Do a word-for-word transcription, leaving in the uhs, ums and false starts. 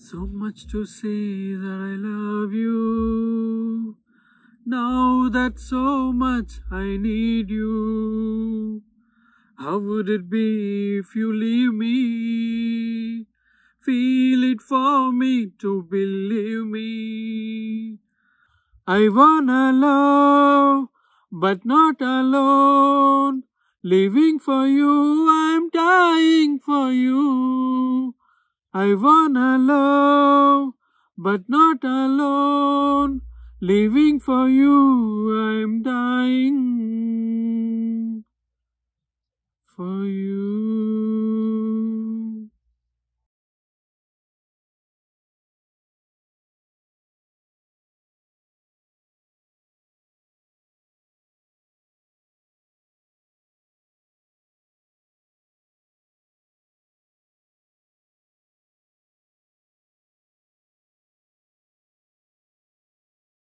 So much to say that I love you. Now that so much I need you. How would it be if you leave me? Feel it for me to believe me. I wanna love, but not alone. Living for you, I'm dying for you. I wanna love, but not alone. Living for you, I'm dying for you.